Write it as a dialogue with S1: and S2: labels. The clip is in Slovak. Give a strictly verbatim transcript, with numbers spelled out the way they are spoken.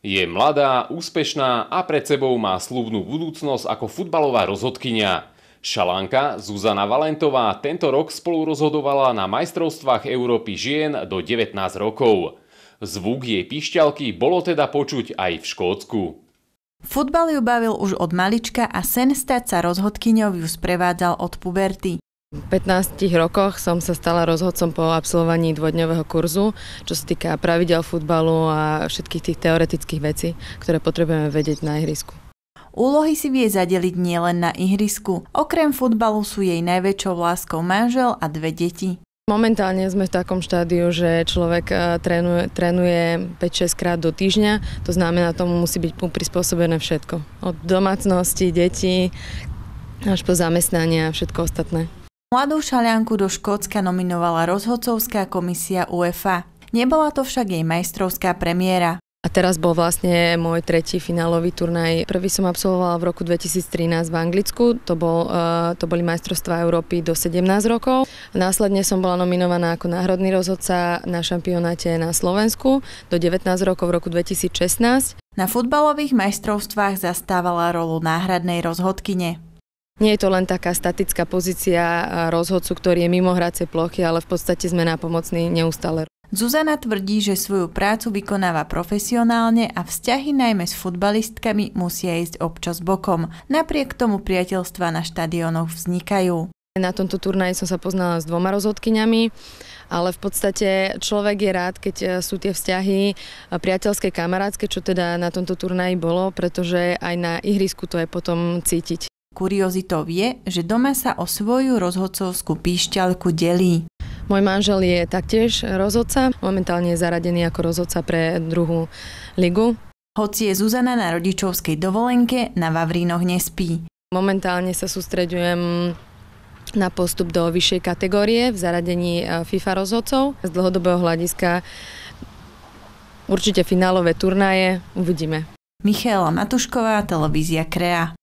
S1: Je mladá, úspešná a pred sebou má sľubnú budúcnosť ako futbalová rozhodkyňa. Šalanka Zuzana Valentová tento rok spolu rozhodovala na majstrovstvách Európy žien do devätnásť rokov. Zvuk jej pišťalky bolo teda počuť aj v Škótsku.
S2: Futbal ju bavil už od malička a sen stať sa rozhodkyňou ju sprevádzal od puberty.
S3: V pätnástich rokoch som sa stala rozhodcom po absolvovaní dvojdňového kurzu, čo sa týka pravidel futbalu a všetkých tých teoretických vecí, ktoré potrebujeme vedieť na ihrisku.
S2: Úlohy si vie zadeliť nielen na ihrisku. Okrem futbalu sú jej najväčšou láskou manžel a dve deti.
S3: Momentálne sme v takom štádiu, že človek trénuje, trénuje päť šesť krát do týždňa, to znamená, tomu musí byť prispôsobené všetko. Od domácnosti, detí až po zamestnania a všetko ostatné.
S2: Mladú Šalianku do Škótska nominovala rozhodcovská komisia UEFA. Nebola to však jej majstrovská premiéra.
S3: A teraz bol vlastne môj tretí finálový turnaj. Prvý som absolvovala v roku dvetisíctrinásť v Anglicku, to, bol, uh, to boli majstrovstvá Európy do sedemnásť rokov. Následne som bola nominovaná ako národný rozhodca na šampionáte na Slovensku do devätnásť rokov v roku dvetisícšestnásť.
S2: Na futbalových majstrovstvách zastávala rolu náhradnej rozhodkyne.
S3: Nie je to len taká statická pozícia rozhodcu, ktorý je mimo hracej plochy, ale v podstate sme nápomocní neustále.
S2: Zuzana tvrdí, že svoju prácu vykonáva profesionálne a vzťahy najmä s futbalistkami musia ísť občas bokom. Napriek tomu priateľstvá na štadiónoch vznikajú.
S3: Na tomto turnaji som sa poznala s dvoma rozhodkyňami, ale v podstate človek je rád, keď sú tie vzťahy priateľské, kamarátske, čo teda na tomto turnaji bolo, pretože aj na ihrisku to je potom cítiť.
S2: Kuriozitou je, že doma sa o svoju rozhodcovskú píšťalku delí.
S3: Môj manžel je taktiež rozhodca, momentálne je zaradený ako rozhodca pre druhú ligu.
S2: Hoci je Zuzana na rodičovskej dovolenke, na Vavrínoch nespí.
S3: Momentálne sa sústreďujem na postup do vyššej kategórie v zaradení FIFA rozhodcov. Z dlhodobého hľadiska určite finálové turnaje uvidíme.
S2: Michaela Matušková, televízia Krea.